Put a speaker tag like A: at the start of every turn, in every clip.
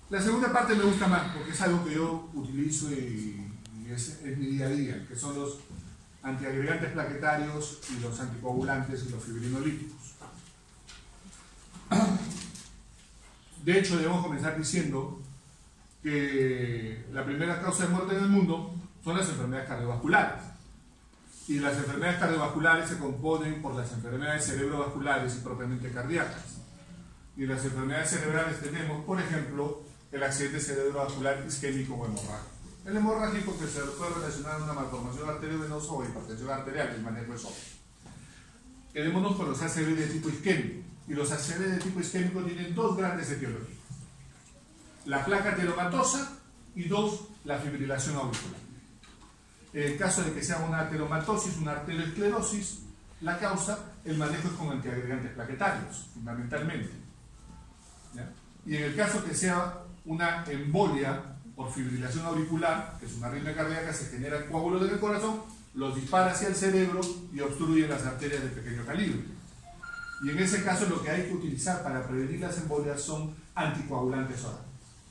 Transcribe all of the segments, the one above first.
A: La segunda parte me gusta más porque es algo que yo utilizo y es mi día a día, que son los antiagregantes plaquetarios y los anticoagulantes y los fibrinolíticos. De hecho, debemos comenzar diciendo que la primera causa de muerte en el mundo son las enfermedades cardiovasculares. Y las enfermedades cardiovasculares se componen por las enfermedades cerebrovasculares y propiamente cardíacas. Y las enfermedades cerebrales tenemos, por ejemplo, el accidente cerebrovascular isquémico o hemorrágico. El hemorrágico, que se puede relacionar a una malformación arteriovenosa o hipertensión arterial, el manejo es obvio. Quedémonos con los ACV de tipo isquémico. Y los ACV de tipo isquémico tienen dos grandes etiologías: la placa ateromatosa y dos, la fibrilación auricular. En el caso de que sea una ateromatosis, una arteriosclerosis, la causa, el manejo es con antiagregantes plaquetarios, fundamentalmente. ¿Ya? Y en el caso que sea una embolia por fibrilación auricular, que es una arritmia cardíaca, se generan coágulos en el corazón, los dispara hacia el cerebro y obstruyen las arterias de pequeño calibre. Y en ese caso lo que hay que utilizar para prevenir las embolias son anticoagulantes orales.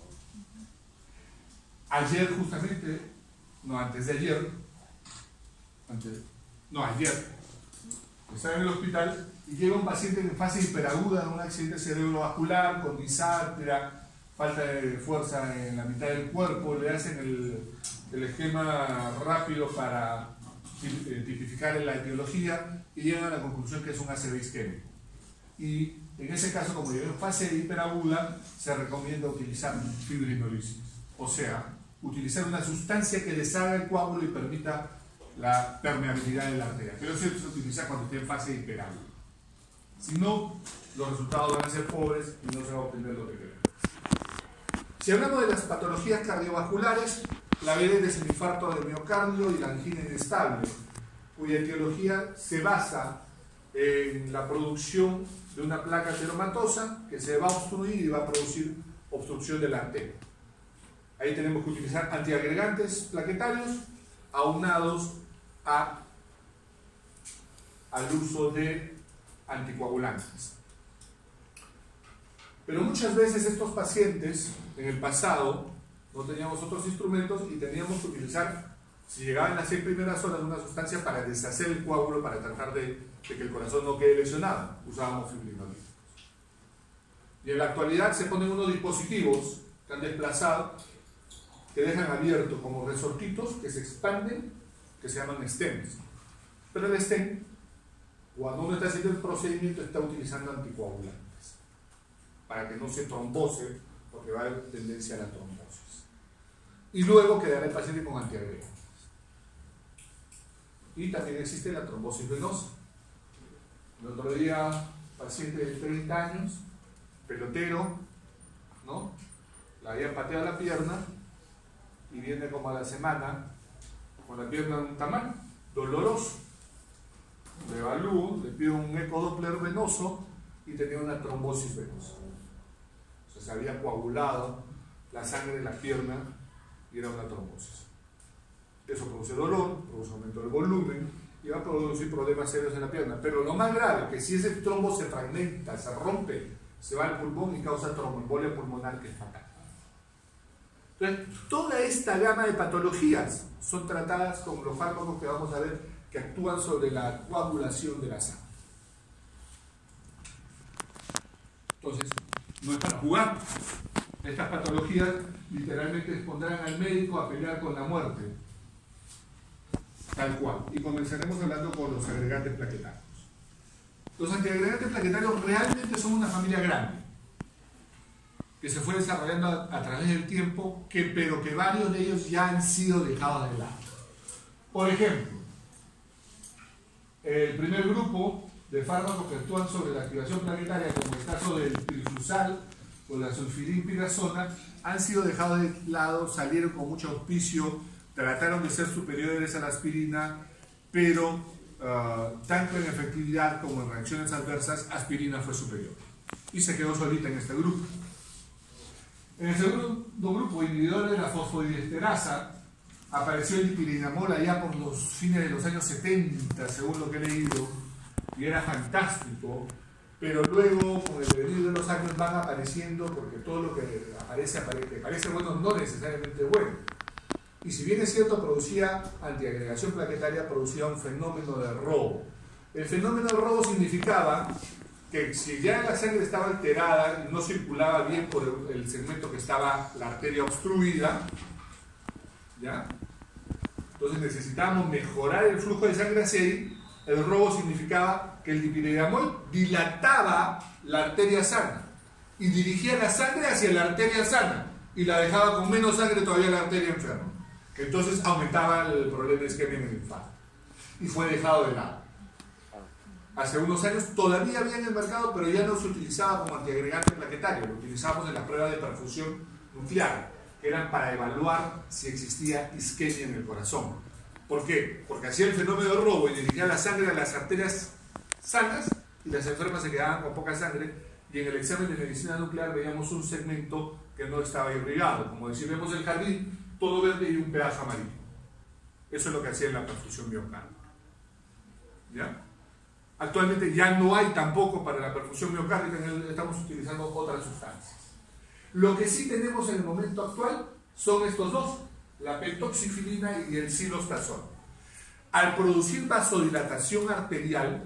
A: Ayer justamente, ayer, estaba en el hospital y llega un paciente en fase hiperaguda de un accidente cerebrovascular, con disartria, falta de fuerza en la mitad del cuerpo, le hacen el esquema rápido para tipificar la etiología y llegan a la conclusión que es un ACV isquémico. Y en ese caso, como llega en fase hiperaguda, se recomienda utilizar fibrinolisis, o sea, utilizar una sustancia que deshaga el coágulo y permita la permeabilidad de la arteria. Pero eso se utiliza cuando esté en fase hiperaguda. Si no, los resultados van a ser pobres y no se va a obtener lo que queremos. Si hablamos de las patologías cardiovasculares, la BD es el infarto de miocardio y la angina inestable, cuya etiología se basa en la producción de una placa ateromatosa que se va a obstruir y va a producir obstrucción de la arteria. Ahí tenemos que utilizar antiagregantes plaquetarios aunados al uso de anticoagulantes. Pero muchas veces estos pacientes, en el pasado, no teníamos otros instrumentos y teníamos que utilizar, si llegaban las 6 primeras horas, una sustancia para deshacer el coágulo, para tratar de que el corazón no quede lesionado. Usábamos fibrinolíticos. Y en la actualidad se ponen unos dispositivos que han desplazado, que dejan abierto como resortitos que se expanden, que se llaman stents. Pero el stent, cuando uno está haciendo el procedimiento, está utilizando anticoagulantes para que no se trombose, porque va a haber tendencia a la trombosis. Y luego quedará el paciente con antiagregantes. Y también existe la trombosis venosa. El otro día, paciente de 30 años, pelotero, ¿no? Le había pateado la pierna y viene como a la semana con la pierna en un tamaño doloroso. Le evalúo, le pido un ecodoppler venoso y tenía una trombosis venosa. O sea, se había coagulado la sangre de la pierna y era una trombosis. Eso produce dolor, produce aumento del volumen y va a producir problemas serios en la pierna. Pero lo más grave, que si ese trombo se fragmenta, se rompe, se va al pulmón y causa tromboembolia pulmonar, que es fatal. Entonces, toda esta gama de patologías son tratadas con los fármacos que vamos a ver que actúan sobre la coagulación de la sangre. Entonces, no es para jugar. Estas patologías literalmente expondrán al médico a pelear con la muerte. Tal cual. Y comenzaremos hablando con los agregantes plaquetarios. Los antiagregantes plaquetarios realmente son una familia grande, que se fue desarrollando a través del tiempo, pero que varios de ellos ya han sido dejados de lado. Por ejemplo, el primer grupo de fármacos que actúan sobre la activación plaquetaria, como el caso del triflusal o la sulfidimpirazona, han sido dejados de lado, salieron con mucho auspicio, trataron de ser superiores a la aspirina, pero tanto en efectividad como en reacciones adversas, aspirina fue superior. Y se quedó solita en este grupo. En el segundo grupo, inhibidor de la fosfodiesterasa, apareció el dipiridinamol allá por los fines de los años 70, según lo que he leído, y era fantástico, pero luego con el devenir de los años van apareciendo, porque todo lo que aparece, que parece bueno no necesariamente es bueno. Y si bien es cierto, producía antiagregación plaquetaria, producía un fenómeno de robo. El fenómeno de robo significaba que si ya la sangre estaba alterada y no circulaba bien por el segmento que estaba la arteria obstruida, ¿ya? Entonces necesitábamos mejorar el flujo de sangre hacia ahí. El robo significaba que el dipiridiamol dilataba la arteria sana y dirigía la sangre hacia la arteria sana y la dejaba con menos sangre todavía la arteria enferma. Entonces aumentaba el problema de isquemia en el infarto y fue dejado de lado. Hace unos años todavía había en el mercado, pero ya no se utilizaba como antiagregante plaquetario, lo utilizábamos en las pruebas de perfusión nuclear, que eran para evaluar si existía isquemia en el corazón. ¿Por qué? Porque hacía el fenómeno de robo y dirigía la sangre a las arterias sanas y las enfermas se quedaban con poca sangre, y en el examen de medicina nuclear veíamos un segmento que no estaba irrigado, como decir, vemos el jardín todo verde y un pedazo amarillo. Eso es lo que hacía en la perfusión miocárdica. ¿Ya? Actualmente ya no hay tampoco para la perfusión miocárdica, estamos utilizando otras sustancias. Lo que sí tenemos en el momento actual son estos dos, la pentoxifilina y el silostazol. Al producir vasodilatación arterial,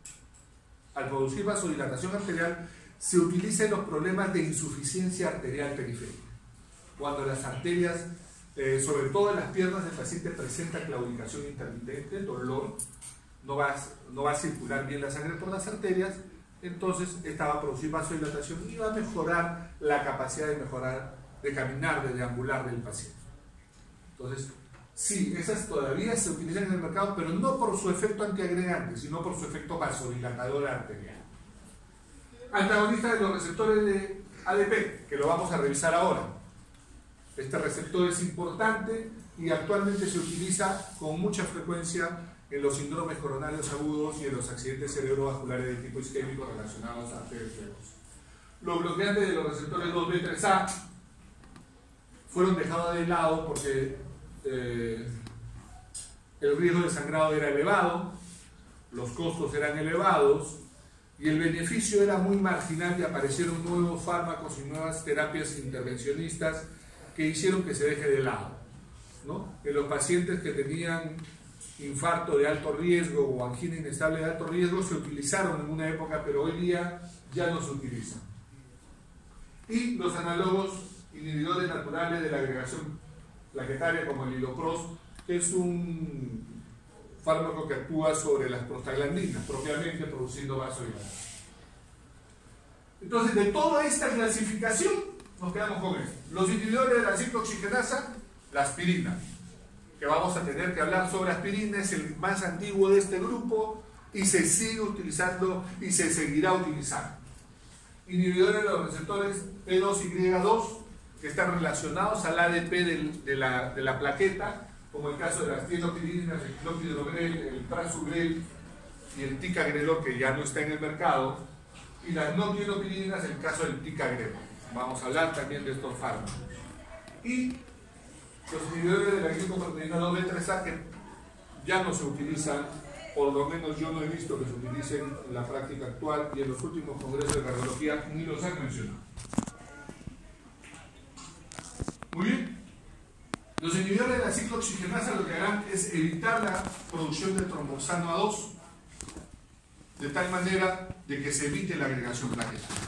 A: se utiliza en los problemas de insuficiencia arterial periférica. Cuando las arterias, sobre todo en las piernas del paciente, presenta claudicación intermitente, dolor, no va a circular bien la sangre por las arterias, entonces esta va a producir vasodilatación y va a mejorar la capacidad de caminar, de deambular del paciente. Entonces, sí, esas todavía se utilizan en el mercado, pero no por su efecto antiagregante, sino por su efecto vasodilatador arterial. Antagonista de los receptores de ADP, que lo vamos a revisar ahora. Este receptor es importante y actualmente se utiliza con mucha frecuencia en los síndromes coronarios agudos y en los accidentes cerebrovasculares de tipo isquémico relacionados a arterias venosas. Los bloqueantes de los receptores 2B3A fueron dejados de lado porque el riesgo de sangrado era elevado, los costos eran elevados y el beneficio era muy marginal, y aparecieron nuevos fármacos y nuevas terapias intervencionistas que hicieron que se deje de lado, ¿no? En los pacientes que tenían infarto de alto riesgo o angina inestable de alto riesgo se utilizaron en una época, pero hoy día ya no se utilizan. Y los análogos inhibidores naturales de la agregación plaquetaria, como el Ilopros, que es un fármaco que actúa sobre las prostaglandinas, propiamente produciendo vasodilatación. Entonces, de toda esta clasificación, nos quedamos con esto. Los inhibidores de la ciclooxigenasa, la aspirina, que vamos a tener que hablar sobre aspirina, es el más antiguo de este grupo y se sigue utilizando y se seguirá utilizando. Inhibidores de los receptores P2 y Y2, que están relacionados al ADP de la plaqueta, como el caso de las tienopiridinas, el clopidogrel, el prasugrel y el ticagrelor, que ya no está en el mercado, y las no tienopiridinas, el caso del ticagrelor. Vamos a hablar también de estos fármacos. Y los inhibidores de la glicoproteína 2B3A, que ya no se utilizan, por lo menos yo no he visto que se utilicen en la práctica actual, y en los últimos congresos de cardiología ni los han mencionado. Muy bien. Los inhibidores de la ciclooxigenasa lo que harán es evitar la producción de tromboxano A2, de tal manera de que se evite la agregación plaquetaria.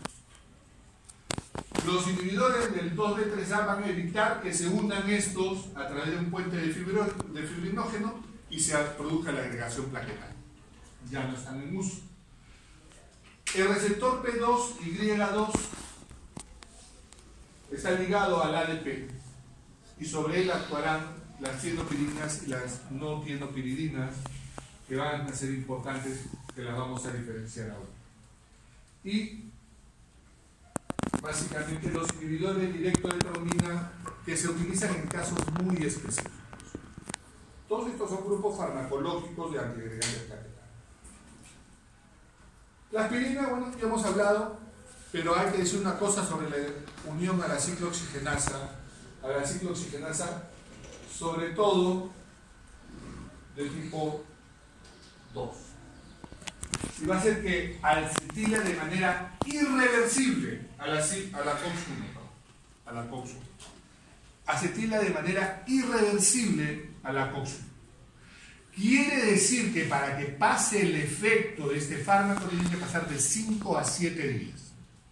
A: Los inhibidores del 2B3A van a evitar que se unan estos a través de un puente de fibrinógeno y se produzca la agregación plaquetaria. Ya no están en uso. El receptor P2 y Y2 está ligado al ADP y sobre él actuarán las tienopiridinas y las no tienopiridinas, que van a ser importantes, que las vamos a diferenciar ahora. Y básicamente los inhibidores directos de trombina, que se utilizan en casos muy específicos. Todos estos son grupos farmacológicos de antiagregantes plaquetarios. La aspirina, bueno, ya hemos hablado, pero hay que decir una cosa sobre la unión a la ciclooxigenasa, sobre todo de tipo 2. y va a hacer que acetila de manera irreversible a la COX-1. Acetila de manera irreversible a la COX-1. Quiere decir que para que pase el efecto de este fármaco tiene que pasar de 5 a 7 días.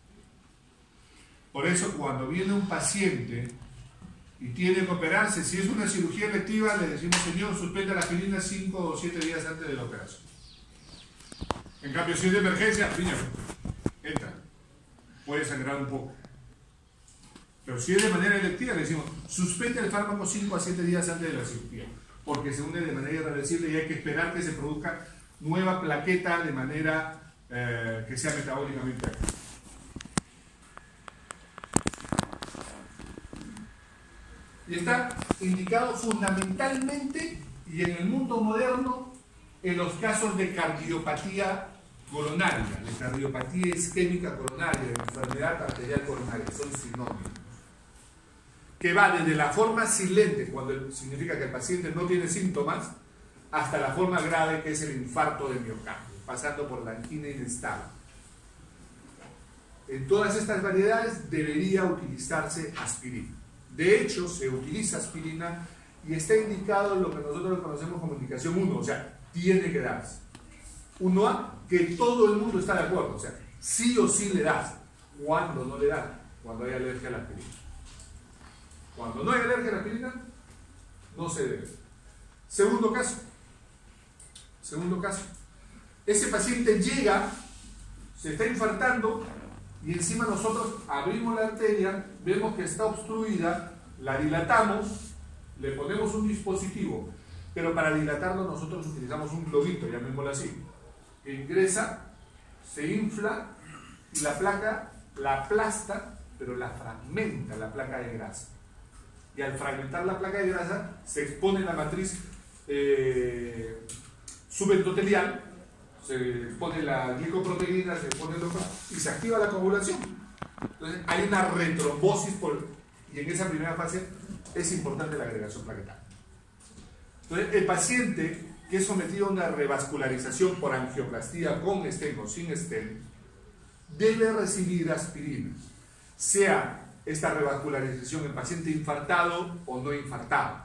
A: Por eso cuando viene un paciente y tiene que operarse, si es una cirugía electiva, le decimos, señor, suspenda la aspirina 5 o 7 días antes de la operación. En cambio, si es de emergencia, piña, entra. Puede sangrar un poco. Pero si es de manera electiva, le decimos, suspende el fármaco 5 a 7 días antes de la cirugía, porque se hunde de manera irreversible y hay que esperar que se produzca nueva plaqueta de manera que sea metabólicamente activa. Y está indicado fundamentalmente y en el mundo moderno en los casos de cardiopatía coronaria, de cardiopatía isquémica coronaria, de enfermedad arterial coronaria, son sinónimos. Que va desde la forma silente, cuando significa que el paciente no tiene síntomas, hasta la forma grave, que es el infarto de miocardio, pasando por la angina inestable. En todas estas variedades debería utilizarse aspirina. De hecho, se utiliza aspirina y está indicado en lo que nosotros conocemos como indicación 1, o sea, tiene que darse. 1A, que todo el mundo está de acuerdo, o sea, sí o sí le das. ¿Cuándo no le das? Cuando hay alergia a la aspirina. Cuando no hay alergia a la aspirina, no se debe. Segundo caso. Ese paciente llega, se está infartando, y encima nosotros abrimos la arteria, vemos que está obstruida, la dilatamos, le ponemos un dispositivo, pero para dilatarlo nosotros utilizamos un globito, llamémoslo así, que ingresa, se infla y la placa la aplasta, pero la fragmenta, la placa de grasa. Y al fragmentar la placa de grasa se expone la matriz subendotelial, se pone la glicoproteína, se pone y se activa la coagulación. Entonces hay una retrombosis y en esa primera fase es importante la agregación plaquetaria. Entonces el paciente que es sometido a una revascularización por angioplastía con stent o sin stent debe recibir aspirina, sea esta revascularización en paciente infartado o no infartado.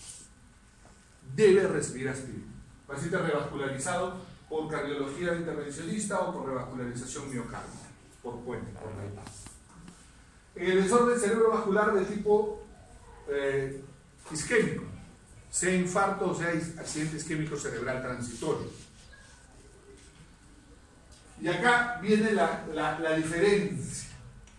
A: Debe recibir aspirina. Paciente revascularizado por cardiología intervencionista o por revascularización miocárdica, por puente, por bypass. En el desorden cerebrovascular de tipo isquémico, sea infarto o sea accidente isquémico cerebral transitorio. Y acá viene la diferencia.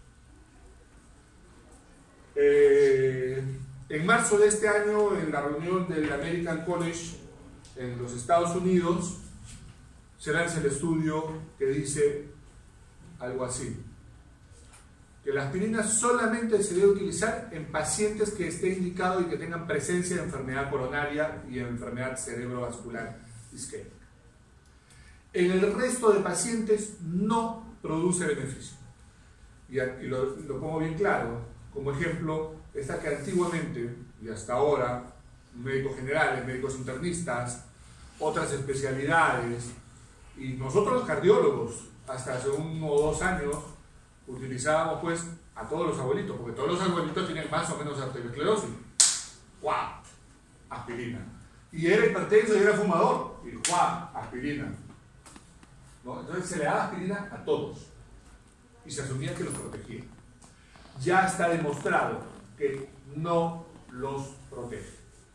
A: En marzo de este año, en la reunión del American College en los Estados Unidos, se lanza el estudio que dice algo así: que la aspirina solamente se debe utilizar en pacientes que esté indicado y que tengan presencia de enfermedad coronaria y enfermedad cerebrovascular isquémica. En el resto de pacientes no produce beneficio. Y lo pongo bien claro. Como ejemplo, está que antiguamente y hasta ahora, médicos generales, médicos internistas, otras especialidades, y nosotros los cardiólogos, hasta hace 1 o 2 años, utilizábamos pues a todos los abuelitos, porque todos los abuelitos tienen más o menos arteriosclerosis. ¡Guau! Aspirina. Y era hipertenso y era fumador, y ¡guau! Aspirina. ¿No? Entonces se le daba aspirina a todos, y se asumía que los protegía. Ya está demostrado que no los protege.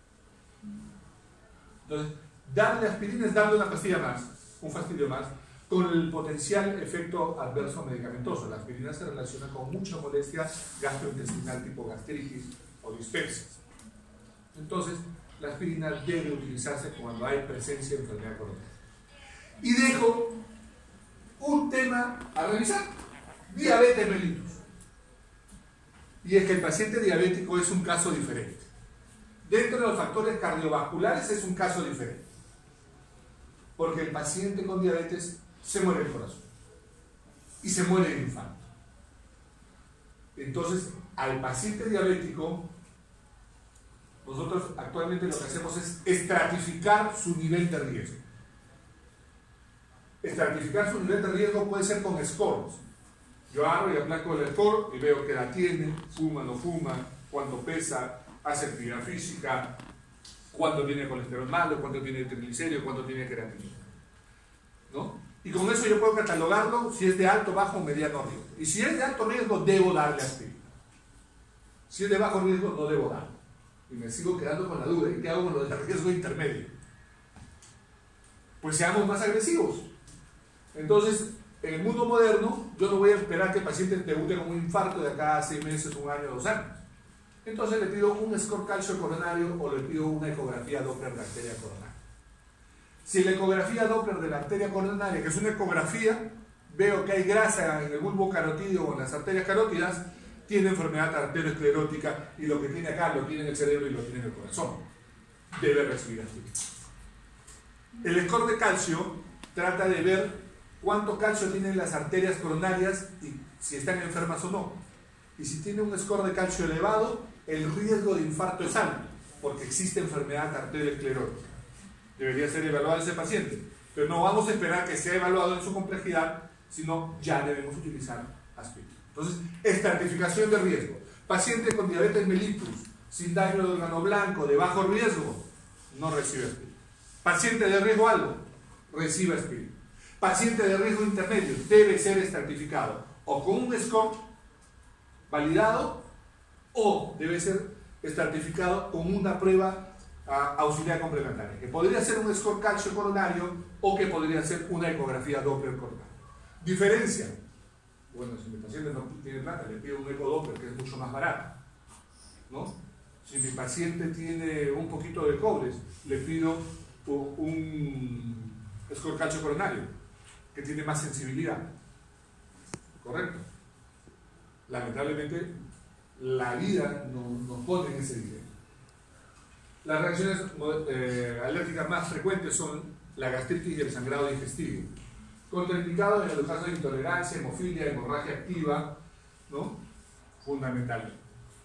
A: Entonces, darle aspirina es darle una pastilla más, un fastidio más, con el potencial efecto adverso medicamentoso. La aspirina se relaciona con mucha molestia gastrointestinal tipo gastritis o dispepsia. Entonces, la aspirina debe utilizarse cuando hay presencia de enfermedad coronaria. Y dejo un tema a revisar: diabetes mellitus. Y es que el paciente diabético es un caso diferente. Dentro de los factores cardiovasculares es un caso diferente, porque el paciente con diabetes se muere el corazón y se muere el infarto. Entonces, al paciente diabético, nosotros actualmente lo que hacemos es estratificar su nivel de riesgo. Estratificar su nivel de riesgo puede ser con scores. Yo agarro y aplaco el score y veo qué edad tiene, fuma, no fuma, cuánto pesa, hace actividad física, cuánto tiene colesterol malo, cuánto tiene triglicéridos, cuánto tiene creatinina, ¿no? Y con eso yo puedo catalogarlo si es de alto, bajo o mediano riesgo. Y si es de alto riesgo, debo darle aspirina. Si es de bajo riesgo, no debo darle. Y me sigo quedando con la duda. ¿Y qué hago con lo de riesgo intermedio? Pues seamos más agresivos. Entonces, en el mundo moderno, yo no voy a esperar que el paciente debute con un infarto de acá a 6 meses, 1 año, 2 años. Entonces le pido un score calcio coronario o le pido una ecografía Doppler de arteria coronaria. Si la ecografía Doppler de la arteria coronaria, que es una ecografía, veo que hay grasa en el bulbo carotídeo o en las arterias carótidas, tiene enfermedad arteriosclerótica y lo que tiene acá lo tiene en el cerebro y lo tiene en el corazón. Debe recibir aspirina. El score de calcio trata de ver cuánto calcio tienen las arterias coronarias y si están enfermas o no. Y si tiene un score de calcio elevado, el riesgo de infarto es alto, porque existe enfermedad arteriosclerótica. Debería ser evaluado ese paciente, pero no vamos a esperar que sea evaluado en su complejidad, sino ya debemos utilizar aspirina. Entonces, estratificación de riesgo. Paciente con diabetes mellitus, sin daño de órgano blanco, de bajo riesgo, no recibe aspirina. Paciente de riesgo alto, recibe aspirina. Paciente de riesgo intermedio debe ser estratificado o con un score validado o debe ser estratificado con una prueba auxiliar complementaria, que podría ser un score calcio coronario o que podría ser una ecografía Doppler coronaria. Diferencia. Bueno, si mi paciente no tiene plata, le pido un ecodoppler que es mucho más barato, ¿no? Si mi paciente tiene un poquito de cobres, le pido un score calcio coronario que tiene más sensibilidad. ¿Correcto? Lamentablemente, la vida nos pone en ese dilema. Las reacciones alérgicas más frecuentes son la gastritis y el sangrado digestivo. Contraindicado en el caso de intolerancia, hemofilia, hemorragia activa, ¿no? Fundamentalmente.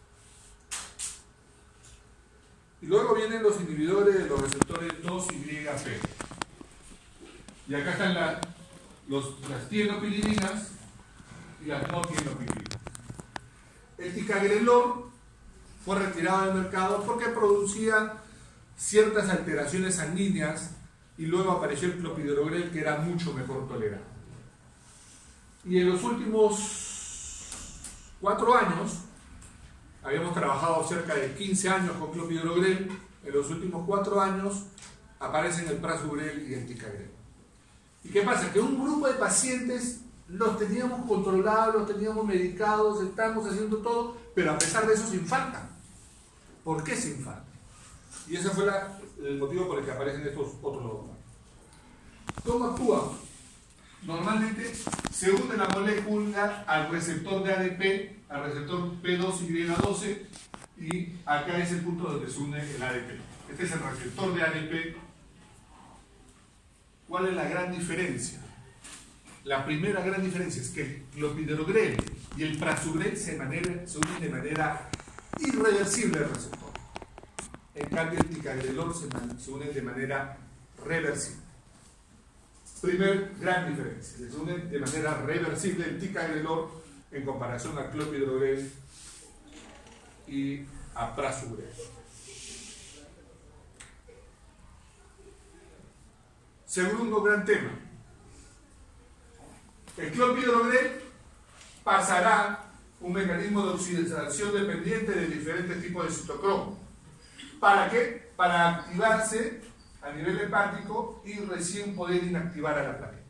A: Y luego vienen los inhibidores de los receptores 2YP. Y acá están las tienopidirinas y las no tienopidirinas. El ticagrelor fue retirado del mercado porque producía ciertas alteraciones sanguíneas y luego apareció el clopidogrel, que era mucho mejor tolerado. Y en los últimos 4 años, habíamos trabajado cerca de 15 años con clopidogrel, en los últimos 4 años aparecen el prasugrel y el ticagrelor. ¿Y qué pasa? Que un grupo de pacientes los teníamos controlados, los teníamos medicados, estamos haciendo todo, pero a pesar de eso se infartan. ¿Por qué se infartan? Y ese fue el motivo por el que aparecen estos otros dos. ¿Cómo actúa? Normalmente se une la molécula al receptor de ADP, al receptor P2Y12, y acá es el punto donde se une el ADP. Este es el receptor de ADP. ¿Cuál es la gran diferencia? La primera gran diferencia es que el clopidogrel y el prasugrel se unen de manera irreversible al receptor. En cambio, el ticagrelor se une de manera reversible. Primer gran diferencia. Se une de manera reversible el ticagrelor en comparación a clopidogrel y a prasugrel. Segundo gran tema. El clopidogrel pasará un mecanismo de oxidación dependiente de diferentes tipos de citocromo. ¿Para qué? Para activarse a nivel hepático y recién poder inactivar a la plaqueta.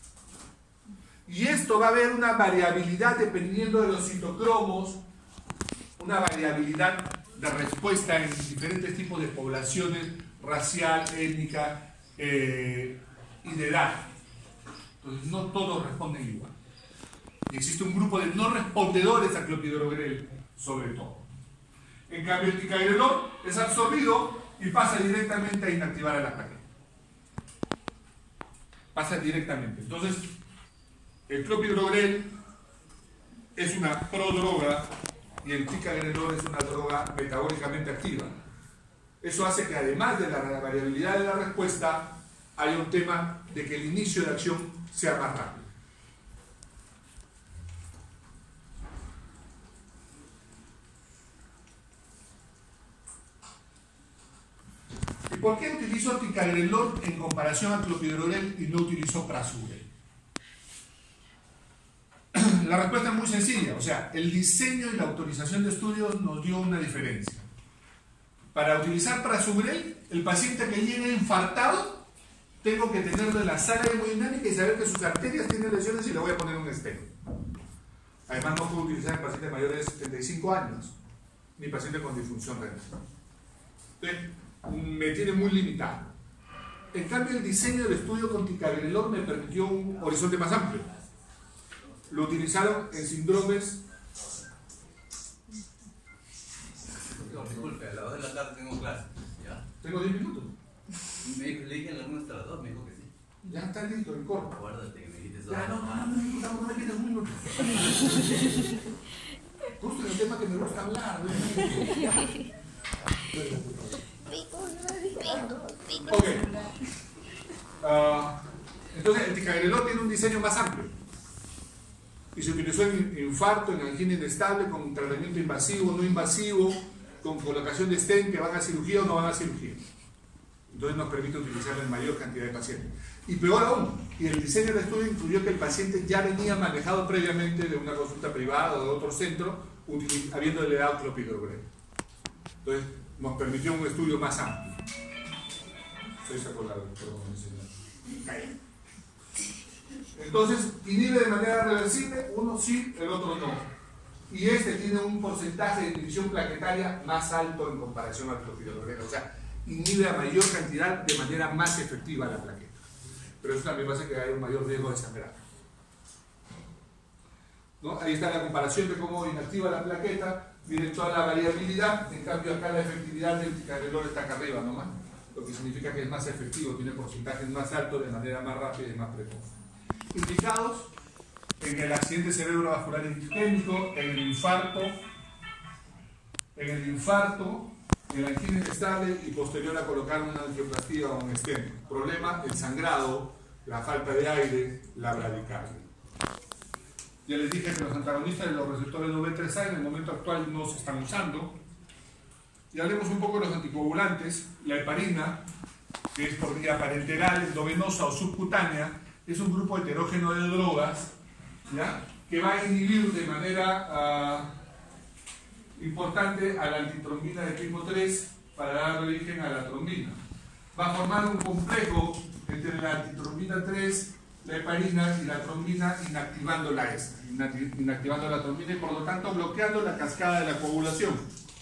A: Y esto va a haber una variabilidad dependiendo de los citocromos, una variabilidad de respuesta en diferentes tipos de poblaciones, racial, étnica y de edad. Entonces no todos responden igual. Y existe un grupo de no respondedores a clopidogrel, sobre todo. En cambio, el ticagrelor es absorbido y pasa directamente a inactivar a la plaqueta. Pasa directamente. Entonces, el clopidogrel es una prodroga y el ticagrelor es una droga metabólicamente activa. Eso hace que, además de la variabilidad de la respuesta, hay un tema de que el inicio de acción sea más rápido. ¿Y por qué utilizo ticagrelor en comparación a clopidogrel y no utilizo prasugrel? La respuesta es muy sencilla, o sea, el diseño y la autorización de estudios nos dio una diferencia. Para utilizar prasugrel, el paciente que llegue infartado, tengo que tenerlo en la sala de hemodinámica y saber que sus arterias tienen lesiones y le voy a poner un esteno. Además, no puedo utilizar en pacientes mayores de 75 años, ni pacientes con disfunción renal. Entonces, me tiene muy limitado. En cambio, el diseño del estudio con ticagrelor me permitió un horizonte más amplio. Lo utilizaron en síndromes.
B: Disculpe, a las 2 de la tarde tengo clase. ¿Ya?
A: Tengo 10 minutos.
B: Le dije en la hasta las 2, me dijo que sí.
A: Ya está listo, el corto.
B: Acuérdate que me dijiste eso.
A: Ya, no me quedes un minuto. Justo en el tema que me gusta hablar. Ok. Entonces, el ticagrelor tiene un diseño más amplio. Y se utilizó en infarto, en angina inestable, con tratamiento invasivo, no invasivo, con colocación de stent que van a cirugía o no van a cirugía. Entonces nos permite utilizarlo en mayor cantidad de pacientes. Y peor aún, y el diseño del estudio incluyó que el paciente ya venía manejado previamente de una consulta privada o de otro centro, habiéndole dado clopidogrel. Entonces nos permitió un estudio más amplio. Entonces, inhibe de manera reversible, uno sí, el otro no. Y este tiene un porcentaje de inhibición plaquetaria más alto en comparación al clopidogrel. O sea, inhibe a mayor cantidad de manera más efectiva la plaqueta. Pero eso también va a hacer que haya un mayor riesgo de sangrar. ¿No? Ahí está la comparación de cómo inactiva la plaqueta. Miren toda la variabilidad. En cambio, acá la efectividad del ticagrelor está acá arriba nomás. Lo que significa que es más efectivo, tiene porcentajes más altos de manera más rápida y más precoz. Implicados en el accidente cerebrovascular isquémico, en el infarto, en la angina inestable y posterior a colocar una angioplastía o un stent. Problema, el sangrado, la falta de aire, la bradicardia. Ya les dije que los antagonistas de los receptores W3A en el momento actual no se están usando. Y hablemos un poco de los anticoagulantes. La heparina, que es por vía parenteral, endovenosa o subcutánea, es un grupo heterógeno de drogas, ¿ya?, que va a inhibir de manera importante a la antitrombina de tipo 3 para dar origen a la trombina. Va a formar un complejo entre la antitrombina 3, la heparina y la trombina, inactivando la trombina y por lo tanto bloqueando la cascada de la coagulación.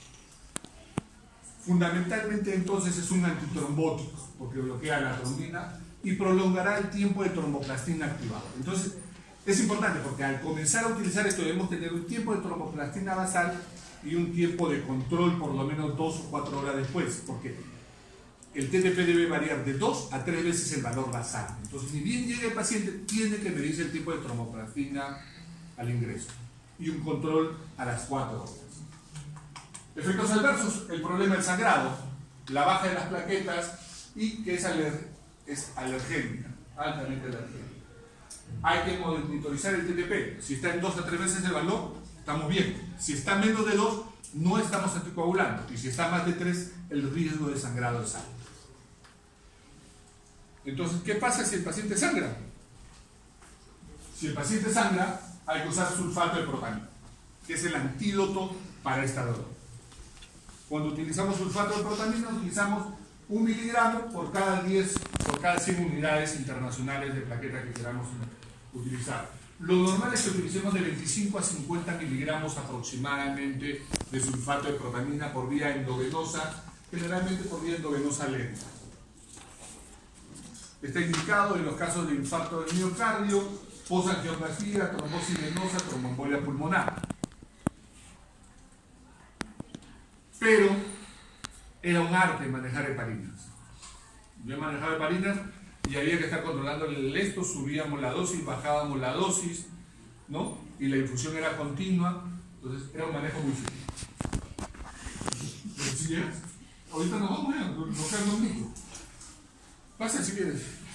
A: Fundamentalmente entonces es un antitrombótico porque bloquea la trombina y prolongará el tiempo de tromboplastina activado. Entonces es importante porque al comenzar a utilizar esto debemos tener un tiempo de tromboplastina basal y un tiempo de control por lo menos 2 o 4 horas después, porque el TTP debe variar de 2 a 3 veces el valor basal. Entonces, ni bien llegue el paciente, tiene que medirse el tipo de tromboplastina al ingreso y un control a las 4 horas. Efectos adversos, el problema del sangrado, la baja de las plaquetas y que es alergénica, altamente alergénica. Hay que monitorizar el TTP. Si está en 2 a 3 veces el valor, estamos bien. Si está menos de 2, no estamos anticoagulando. Y si está más de 3, el riesgo de sangrado es alto. Entonces, ¿qué pasa si el paciente sangra? Si el paciente sangra, hay que usar sulfato de propanil, que es el antídoto para esta droga. Cuando utilizamos sulfato de propanil, utilizamos 1 miligramo por cada 100 unidades internacionales de plaqueta que queramos utilizar. Lo normal es que utilicemos de 25 a 50 miligramos aproximadamente de sulfato de propanina por vía endovenosa, generalmente por vía endovenosa lenta. Está indicado en los casos de infarto del miocardio, posangioplastía, trombosis venosa, tromboembolia pulmonar. Pero era un arte manejar heparinas. Yo he manejado heparinas y había que estar controlando el esto, subíamos la dosis, bajábamos la dosis, ¿no? Y la infusión era continua, entonces era un manejo muy fino. ¿Sí llegas? Ahorita nos vamos, nos quedan 2 minutos. Pasa si quieres.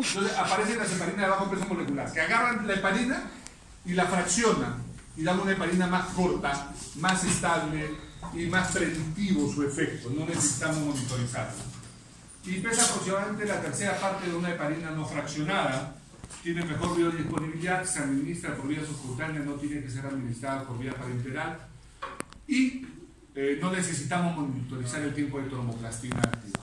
A: Entonces aparecen las heparinas de bajo peso molecular, que agarran la heparina y la fraccionan y dan una heparina más corta, más estable y más predictivo su efecto. No necesitamos monitorizarla. Y pesa aproximadamente la tercera parte de una heparina no fraccionada. Tiene mejor biodisponibilidad, se administra por vía subcutánea, no tiene que ser administrada por vía parenteral. Y no necesitamos monitorizar el tiempo de tromboplastina activa.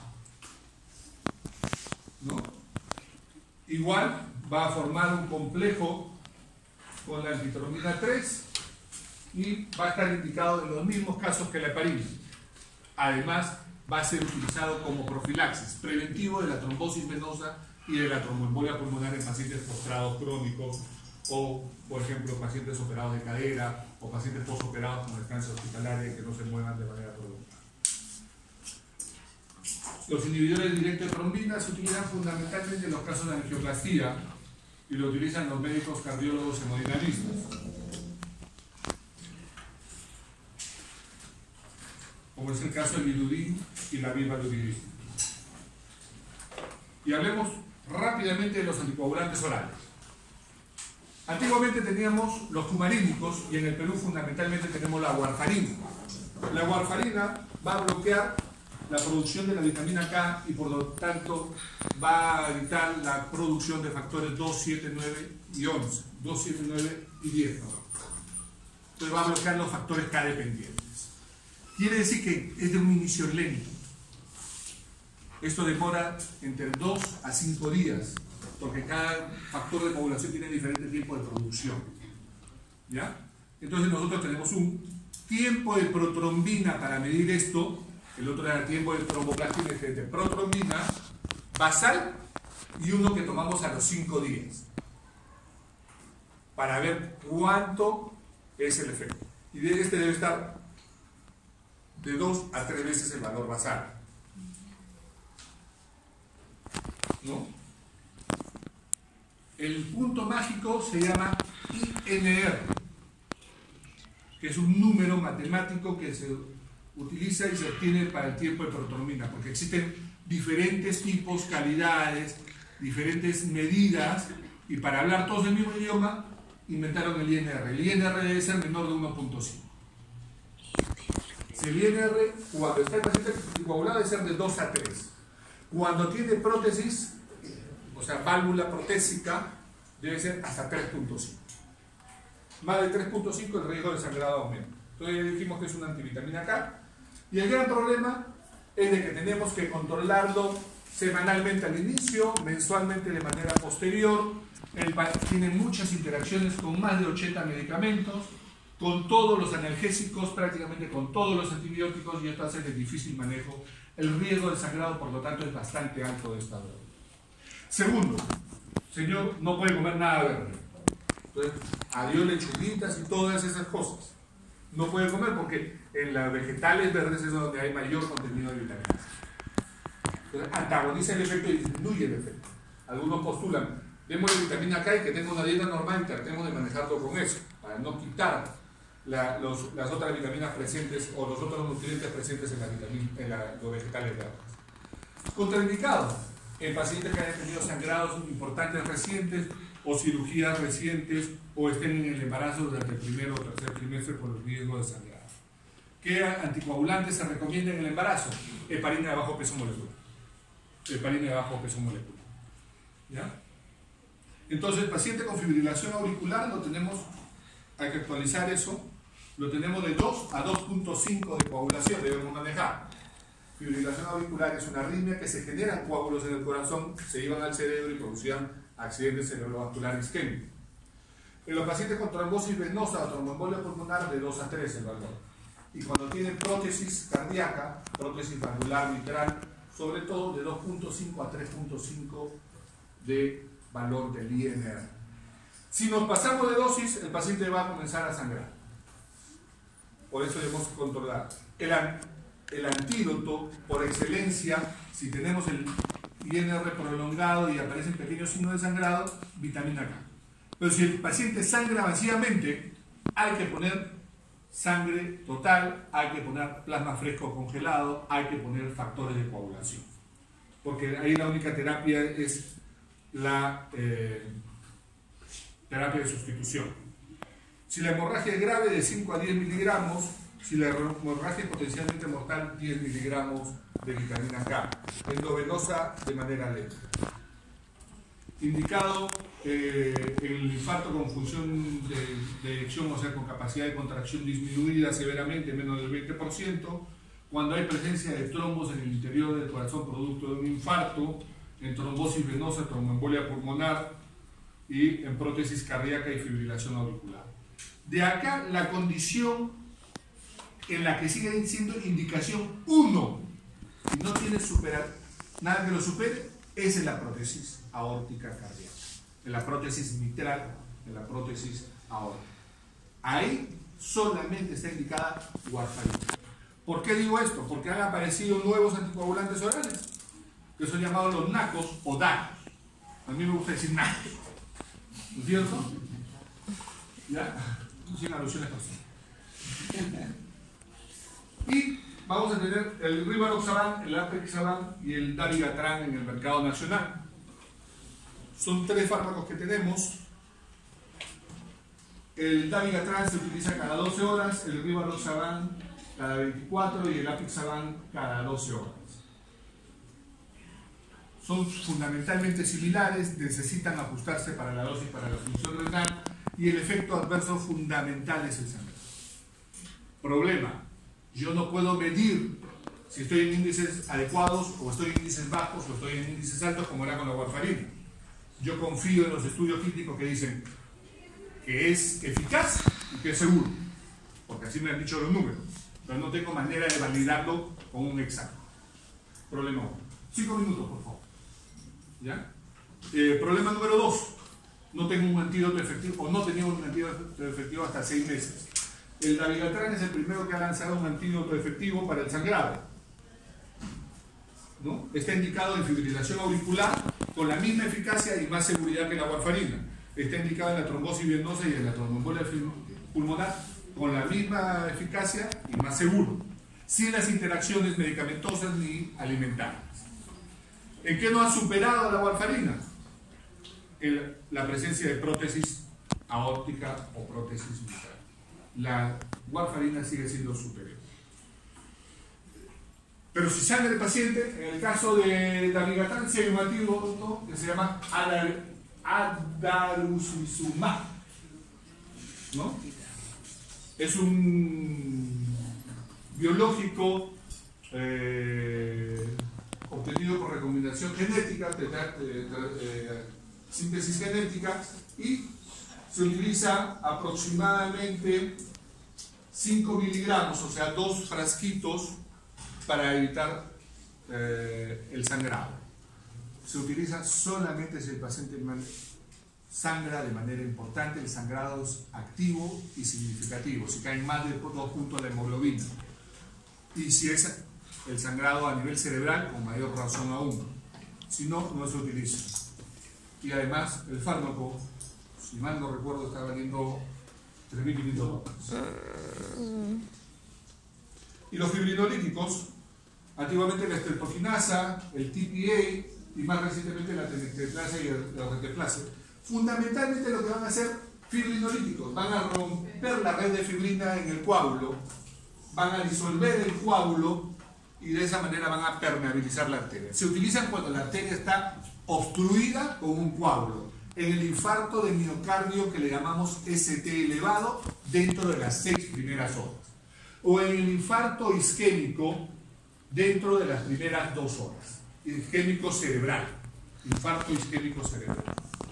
A: ¿No? Igual va a formar un complejo con la antitrombina 3 y va a estar indicado en los mismos casos que la heparina. Además, va a ser utilizado como profilaxis preventivo de la trombosis venosa y de la tromboembolia pulmonar en pacientes postrados crónicos o, por ejemplo, pacientes operados de cadera o pacientes posoperados con estancia hospitalaria que no se muevan de manera prolongada. Los inhibidores directos de trombina se utilizan fundamentalmente en los casos de angioplastía y lo utilizan los médicos cardiólogos hemodinamistas. Como es el caso del Iludin y la Vivaluridin. Y hablemos rápidamente de los anticoagulantes orales. Antiguamente teníamos los cumarínicos y en el Perú fundamentalmente tenemos la warfarina. La warfarina va a bloquear la producción de la vitamina K y por lo tanto va a evitar la producción de factores 2, 7, 9 y 11. 2, 7, 9 y 10. ¿No? Entonces va a bloquear los factores K dependientes. Quiere decir que es de un inicio lento. Esto demora entre 2 a 5 días, porque cada factor de coagulación tiene diferente tiempo de producción. ¿Ya? Entonces nosotros tenemos un tiempo de protrombina para medir esto, el otro era el tiempo de tromboplastina de protrombina basal y uno que tomamos a los 5 días, para ver cuánto es el efecto. Y este debe estar de 2 a 3 veces el valor basal. ¿No? El punto mágico se llama INR, que es un número matemático que se utiliza y se obtiene para el tiempo de protrombina, porque existen diferentes tipos, calidades, diferentes medidas, y para hablar todos el mismo idioma, inventaron el INR. El INR debe ser menor de 1.5. Si el INR, cuando está el paciente coagulado, debe ser de 2 a 3. Cuando tiene prótesis, o sea, válvula protésica, debe ser hasta 3.5. Más de 3.5 el riesgo de sangrado aumenta. Entonces ya dijimos que es una antivitamina K. Y el gran problema es de que tenemos que controlarlo semanalmente al inicio, mensualmente de manera posterior. Tiene muchas interacciones con más de 80 medicamentos, con todos los analgésicos, prácticamente con todos los antibióticos, y esto hace de difícil manejo. El riesgo de sangrado, por lo tanto, es bastante alto de esta droga. Segundo, señor, no puede comer nada verde. Entonces, adiós lechuguitas y todas esas cosas. No puede comer porque en las vegetales verdes es donde hay mayor contenido de vitaminas. Entonces, antagoniza el efecto y disminuye el efecto. Algunos postulan, démosle vitamina K y que tenga una dieta normal y tratemos de manejarlo con eso, para no quitar las otras vitaminas presentes o los otros nutrientes presentes en los vegetales verdes. Contraindicado en pacientes que hayan tenido sangrados importantes recientes o cirugías recientes o estén en el embarazo durante el primer o tercer trimestre por el riesgo de sangrado. ¿Qué anticoagulantes se recomienda en el embarazo? Heparina de bajo peso molecular. Heparina de bajo peso molecular. ¿Ya? Entonces, el paciente con fibrilación auricular lo tenemos, hay que actualizar eso, lo tenemos de 2 a 2.5 de coagulación, debemos manejar. Fibrilación auricular es una arritmia que se generan coágulos en el corazón, se iban al cerebro y producían accidentes cerebrovasculares isquémicos. En los pacientes con trombosis venosa o tromboembolia pulmonar, de 2 a 3 el valor. Y cuando tiene prótesis cardíaca, prótesis valvular mitral, sobre todo de 2.5 a 3.5 de valor del INR. Si nos pasamos de dosis, el paciente va a comenzar a sangrar. Por eso debemos controlar. El antídoto, por excelencia, si tenemos el INR prolongado y aparecen pequeños signos de sangrado, vitamina K. Pero si el paciente sangra masivamente, hay que poner sangre total, hay que poner plasma fresco congelado, hay que poner factores de coagulación. Porque ahí la única terapia es la terapia de sustitución. Si la hemorragia es grave, de 5 a 10 miligramos. Si la hemorragia es potencialmente mortal, 10 miligramos de vitamina K. Endovenosa de manera lenta. Indicado el infarto con función de eyección, o sea, con capacidad de contracción disminuida severamente, menos del 20%, cuando hay presencia de trombos en el interior del corazón producto de un infarto, en trombosis venosa, tromboembolia pulmonar y en prótesis cardíaca y fibrilación auricular. De acá la condición en la que sigue siendo indicación 1 y no tiene nada que lo supere, es en la prótesis aórtica cardíaca, en la prótesis mitral, en la prótesis aórtica. Ahí solamente está indicada warfarina. ¿Por qué digo esto? Porque han aparecido nuevos anticoagulantes orales, que son llamados los NACOS o DACOS. A mí me gusta decir NACOS, ¿no es cierto? ¿Ya? Sin alusiones personales. Y vamos a tener el Rivaroxaban, el Apixaban y el Dabigatran en el mercado nacional. Son 3 fármacos que tenemos. El Dabigatran se utiliza cada 12 horas, el Rivaroxaban cada 24 y el Apixaban cada 12 horas. Son fundamentalmente similares, necesitan ajustarse para la dosis, para la función renal, y el efecto adverso fundamental es el sangrado. Problema: yo no puedo medir si estoy en índices adecuados o estoy en índices bajos o estoy en índices altos, como era con la warfarina. Yo confío en los estudios clínicos que dicen que es eficaz y que es seguro, porque así me han dicho los números, pero no tengo manera de validarlo con un examen. Problema 1. 5 minutos, por favor. ¿Ya? Problema número 2. No tengo un antídoto efectivo, o no tenía un antídoto efectivo hasta 6 meses. El Dabigatran es el primero que ha lanzado un antídoto efectivo para el sangrado, ¿no? Está indicado en fibrilación auricular con la misma eficacia y más seguridad que la warfarina. Está indicado en la trombosis venosa y en la tromboembolia pulmonar con la misma eficacia y más seguro, sin las interacciones medicamentosas ni alimentarias. ¿En qué no ha superado la warfarina? La presencia de prótesis aórtica o prótesis mitral. La warfarina sigue siendo superior. Pero si sangra el paciente, en el caso de Dabigatran, si hay un antídoto que se llama adarucizumab, ¿no? Es un biológico obtenido por recombinación genética, síntesis genética, y se utiliza aproximadamente 5 miligramos, o sea, 2 frasquitos para evitar el sangrado. Se utiliza solamente si el paciente sangra de manera importante. El sangrado es activo y significativo, si caen más de 2 puntos de hemoglobina, y si es el sangrado a nivel cerebral, con mayor razón aún. Si no, no se utiliza. Y además el fármaco, si mal no recuerdo, está valiendo $3.500. Y los fibrinolíticos, antiguamente la estreptokinasa, el TPA y más recientemente la tenecteplasa y el reteplase, fundamentalmente lo que van a hacer fibrinolíticos, van a romper la red de fibrina en el coágulo, van a disolver el coágulo y de esa manera van a permeabilizar la arteria. Se utilizan cuando la arteria está obstruida con un coágulo. En el infarto de miocardio, que le llamamos ST elevado, dentro de las 6 primeras horas. O en el infarto isquémico, dentro de las primeras 2 horas. Isquémico cerebral. Infarto isquémico cerebral.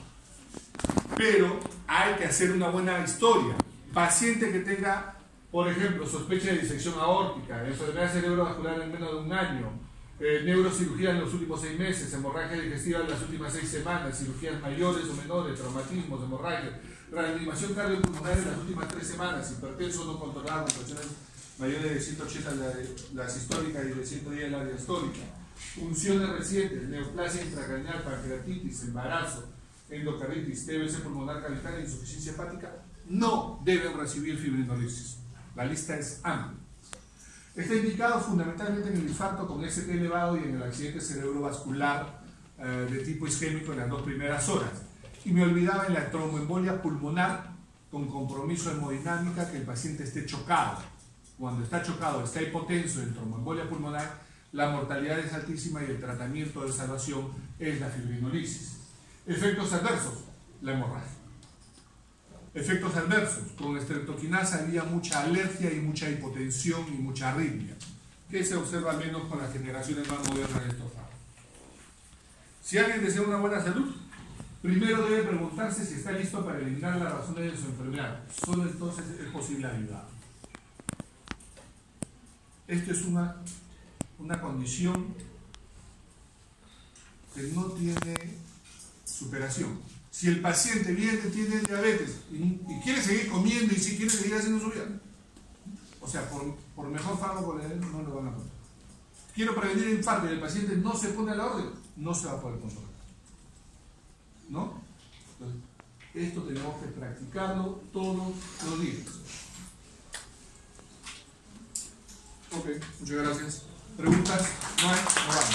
A: Pero hay que hacer una buena historia. Paciente que tenga, por ejemplo, sospecha de disección aórtica, enfermedad cerebrovascular en menos de un año, neurocirugía en los últimos 6 meses, hemorragia digestiva en las últimas 6 semanas, cirugías mayores o menores, traumatismos, hemorragias, reanimación cardiopulmonar en las últimas 3 semanas, hipertenso no controlado, con presiones mayores de 180 la sistólica y de 110 la diastólica, funciones recientes, neoplasia intracraneal, pancreatitis, embarazo, endocarditis, TBC pulmonar cavitaria, insuficiencia hepática, no deben recibir fibrinolisis. La lista es amplia. Está indicado fundamentalmente en el infarto con ST elevado y en el accidente cerebrovascular de tipo isquémico en las 2 primeras horas. Y me olvidaba en la tromboembolia pulmonar con compromiso de hemodinámica que el paciente esté chocado. Cuando está chocado, está hipotenso en tromboembolia pulmonar, la mortalidad es altísima y el tratamiento de salvación es la fibrinolisis. Efectos adversos, la hemorragia. Efectos adversos, con estreptoquinasa había mucha alergia y mucha hipotensión y mucha arritmia, que se observa al menos con las generaciones más modernas de estos fármacos. Si alguien desea una buena salud, primero debe preguntarse si está listo para eliminar las razones de su enfermedad. Solo entonces es posible ayudar. Esto es una condición que no tiene superación. Si el paciente tiene diabetes y quiere seguir comiendo y si quiere seguir haciendo su vida, o sea, por mejor fármaco le den, no lo van a poner. Quiero prevenir el infarto y el paciente no se pone a la orden, no se va a poder controlar. ¿No? Entonces, esto tenemos que practicarlo todos los días. Ok, muchas gracias. ¿Preguntas? No hay. No va.